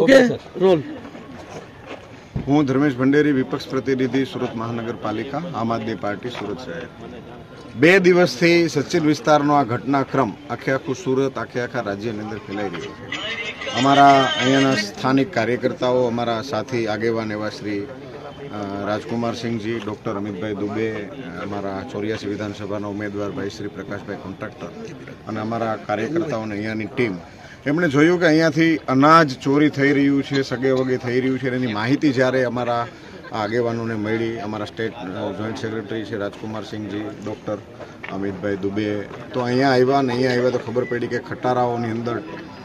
Okay role. हूँ धर्मेश भंडेरी, विपक्ष प्रतिनिधि सूरत महानगरपालिका, आम आदमी पार्टी सूरत शहर। 2 દિવસથી સચિન વિસ્તારનો આ ઘટનાક્રમ આખું સુરત આખા રાજ્યની અંદર ફેલાઈ રહ્યો છે। અમારા અહીંયાના સ્થાનિક કાર્યકર્તાઓ, અમારા સાથી આગેવાન એવા શ્રી રાજકુમાર સિંહજી, ડૉક્ટર અમિતભાઈ દુબે, અમારા 84 વિધાનસભાના ઉમેદવાર ભાઈ શ્રી પ્રકાશભાઈ કોન્ટ્રાક્ટર અને અમારા કાર્યકર્તાઓને અહીંયાની ટીમ એમણે જોયું કે અહીંયાથી અનાજ ચોરી થઈ રહ્યું છે, સગે વગે થઈ રહ્યું છે। એની માહિતી જ્યારે અમારા આગેવાનોને મળી, અમારા સ્ટેટ જોઈન્ટ સેક્રેટરી છે રાજકુમાર સિંહજી, ડૉક્ટર અમિતભાઈ દુબે તો અહીંયા આવ્યા તો ખબર પડી કે ખટારાઓની અંદર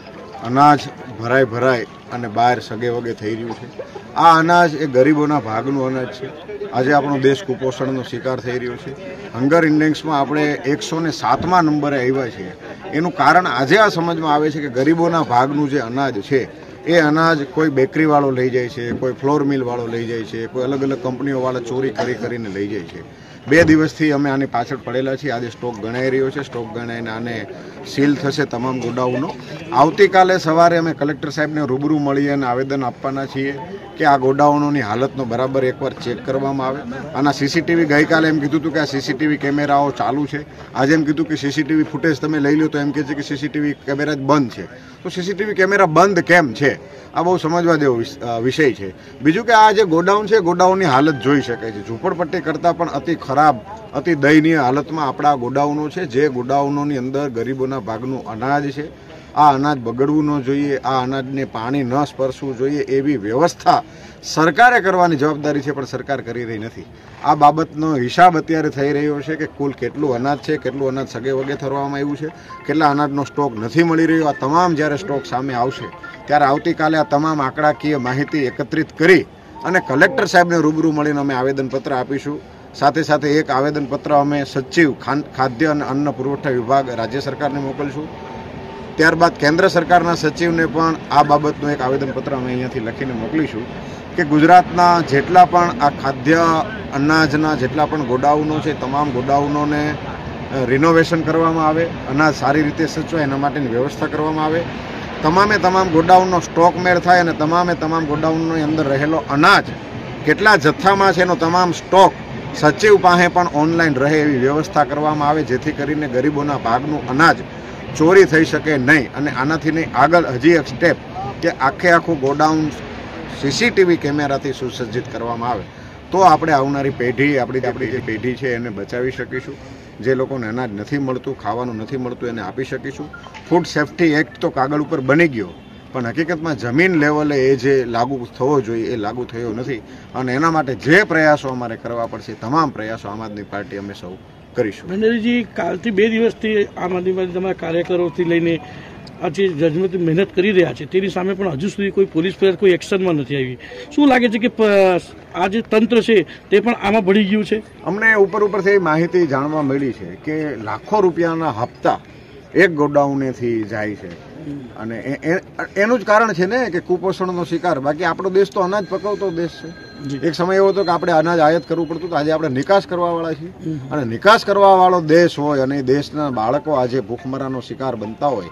અનાજ ભરાય અને બહાર સગે વગે થઈ રહ્યું છે। આ અનાજ એ ગરીબોના ભાગનું અનાજ છે। આજે આપણો દેશ કુપોષણનો શિકાર થઈ રહ્યો છે। હંગર ઇન્ડેક્સમાં આપણે 107મા નંબરે આવ્યા છીએ। એનું કારણ આજે આ સમજમાં આવે છે કે ગરીબોના ભાગનું જે અનાજ છે એ અનાજ કોઈ બેકરીવાળો લઈ જાય છે, કોઈ ફ્લોર મિલવાળો લઈ જાય છે, કોઈ અલગ અલગ કંપનીઓવાળા ચોરી કરીને લઈ જાય છે। 2 દિવસથી અમે આની પાછળ પડેલા છીએ। આજે સ્ટોક ગણાઈ રહ્યો છે। સ્ટોક ગણાઈને આને સીલ થશે તમામ ગોડાઉનો। આવતીકાલે સવારે અમે કલેક્ટર સાહેબને રૂબરૂ મળીએ અને આવેદન આપવાના છીએ કે આ ગોડાઉનોની હાલતનો બરાબર એકવાર ચેક કરવામાં આવે। આના સીસીટીવી ગઈકાલે એમ કીધું હતું કે આ સીસીટીવી કેમેરાઓ ચાલુ છે, આજે એમ કીધું કે સીસીટીવી ફૂટેજ તમે લઈ લો, તો એમ કહે છે કે સીસીટીવી કેમેરા જ બંધ છે। તો સીસીટીવી કેમેરા બંધ કેમ છે આ બહુ સમજવા જેવો વિષય છે। બીજું કે આ જે ગોડાઉન છે, ગોડાઉનની હાલત જોઈ શકાય છે। ઝૂંપડપટ્ટી કરતાં પણ અતિ ખરાબ, અતિ દયનીય હાલતમાં આપણા ગોડાઉનો છે, જે ગોડાઉનોની અંદર ગરીબોના ભાગનું અનાજ છે। આ અનાજ બગડવું ન જોઈએ, આ અનાજને પાણી ન સ્પર્શવું જોઈએ એવી વ્યવસ્થા સરકારે કરવાની જવાબદારી છે, પણ સરકાર કરી રહી નથી। આ બાબતનો હિસાબ અત્યારે થઈ રહ્યો છે કે કુલ કેટલું અનાજ છે, કેટલું અનાજ સગે વગે થવામાં આવ્યું છે, કેટલા અનાજનો સ્ટોક નથી મળી રહ્યો। આ તમામ જ્યારે સ્ટોક સામે આવશે ત્યારે આવતીકાલે આ તમામ આંકડાકીય માહિતી એકત્રિત કરી અને કલેક્ટર સાહેબને રૂબરૂ મળીને અમે આવેદનપત્ર આપીશું। સાથે સાથે એક આવેદનપત્ર અમે સચિવ ખાદ્ય અને અન્ન પુરવઠા વિભાગ રાજ્ય સરકારને મોકલશું। ત્યારબાદ કેન્દ્ર સરકારના સચિવને પણ આ બાબતનું એક આવેદનપત્ર અમે અહીંયાથી લખીને મોકલીશું કે ગુજરાતના જેટલા પણ આ ખાદ્ય અનાજના જેટલા પણ ગોડાઉનો છે, તમામ ગોડાઉનોને રિનોવેશન કરવામાં આવે, અનાજ સારી રીતે સચવાય એના માટેની વ્યવસ્થા કરવામાં આવે। તમામ ગોડાઉનનો સ્ટોક મેળ થાય અને તમામ ગોડાઉનની અંદર રહેલો અનાજ કેટલા જથ્થામાં છે એનો તમામ સ્ટોક સચિવ પાસે પણ ઓનલાઈન રહે એવી વ્યવસ્થા કરવામાં આવે, જેથી કરીને ગરીબોના ભાગનું અનાજ ચોરી થઈ શકે નહીં। અને આનાથી નહીં આગળ હજી એક સ્ટેપ કે આખું ગોડાઉન સીસીટીવી કેમેરાથી સુસજ્જિત કરવામાં આવે તો આપણે આવનારી પેઢી, આપણી જે પેઢી છે એને બચાવી શકીશું। જે લોકોને અનાજ નથી મળતું, ખાવાનું નથી મળતું, એને આપી શકીશું। ફૂડ સેફ્ટી એક્ટ તો કાગળ ઉપર બની ગયો, પણ હકીકતમાં જમીન લેવલે એ જે લાગુ થવો જોઈએ એ લાગુ થયો નથી। અને એના માટે જે પ્રયાસો અમારે કરવા પડશે તમામ પ્રયાસો આમ આદમી પાર્ટી અમે સૌ કરીશું। ભંડેરીજી, કાલથી 2 દિવસથી આમ આદમી પાર્ટી તમારા કાર્યકરોથી લઈને આજે જજમેન્ટની મહેનત કરી રહ્યા છે, તેની સામે પણ હજુ સુધી કોઈ પોલીસ ફરિયાદ, કોઈ એક્શનમાં નથી આવી। શું લાગે છે કે આ જે તંત્ર છે તે પણ આમાં ભળી ગયું છે? અમને ઉપરથી માહિતી જાણવા મળી છે કે લાખો રૂપિયાના હપ્તા એક ગોડાઉનેથી જાય છે અને એનું જ કારણ છે ને કે કુપોષણનો શિકાર। બાકી આપણો દેશ તો અનાજ પકવતો દેશ છે। એક સમય એવો હતો કે આપણે અનાજ આયાત કરવું પડતું, આજે આપણે નિકાસ કરવાવાળા છીએ। અને નિકાસ કરવાવાળો દેશ હોય અને દેશના બાળકો આજે ભૂખમરાનો શિકાર બનતા હોય,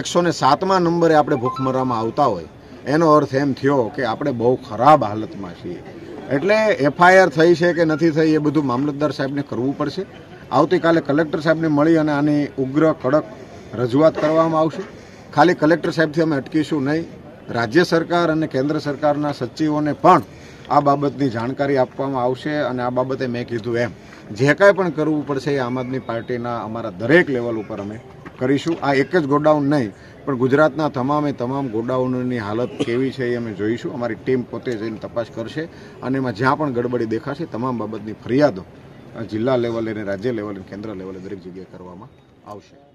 107મા નંબરે આપણે ભૂખમરામાં આવતા હોય, એનો અર્થ એમ થયો કે આપણે બહુ ખરાબ હાલતમાં છીએ। એટલે એફઆઈઆર થઈ છે કે નથી થઈ એ બધું મામલતદાર સાહેબને કરવું પડશે। આવતીકાલે કલેક્ટર સાહેબને મળી અને આની ઉગ્ર કડક રજૂઆત કરવામાં આવશે। ખાલી કલેક્ટર સાહેબથી અમે અટકીશું નહીં, રાજ્ય સરકાર અને કેન્દ્ર સરકારના સચિવોને પણ આ બાબતની જાણકારી આપવામાં આવશે। અને આ બાબતે મેં કીધું એમ જે કાંઈ પણ કરવું પડશે એ આમ આદમી પાર્ટીના અમારા દરેક લેવલ ઉપર અમે કરીશું। આ એક જ ગોડાઉન નહીં પણ ગુજરાતના તમામ ગોડાઉનોની હાલત કેવી છે એ અમે જોઈશું। અમારી ટીમ પોતે જઈને તપાસ કરશે અને એમાં જ્યાં પણ ગડબડી દેખાશે તમામ બાબતની ફરિયાદો જિલ્લા લેવલે, રાજ્ય લેવલે, કેન્દ્ર લેવલે દરેક જગ્યાએ કરવામાં આવશે।